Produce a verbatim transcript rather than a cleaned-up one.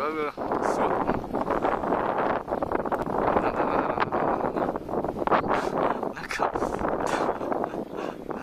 わうわすごい。なんだなんだなんだなんだなんか